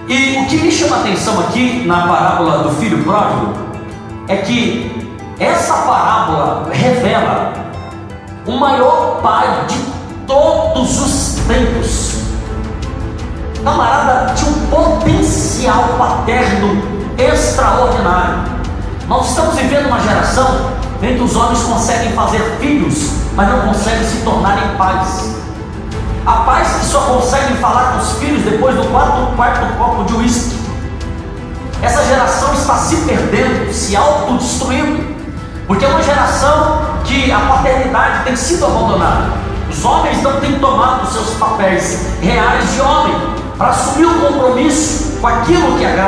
E o que me chama a atenção aqui na parábola do filho pródigo é que essa parábola revela o maior pai de todos os tempos. O camarada tinha um potencial paterno extraordinário. Nós estamos vivendo uma geração em que os homens conseguem fazer filhos, mas não conseguem se tornarem pais. Há pais que só conseguem falar com os filhos depois do quarto copo de uísque. Essa geração está se perdendo, se autodestruindo, porque é uma geração que a paternidade tem sido abandonada. Os homens não têm tomado seus papéis reais de homem para assumir o compromisso com aquilo que agrada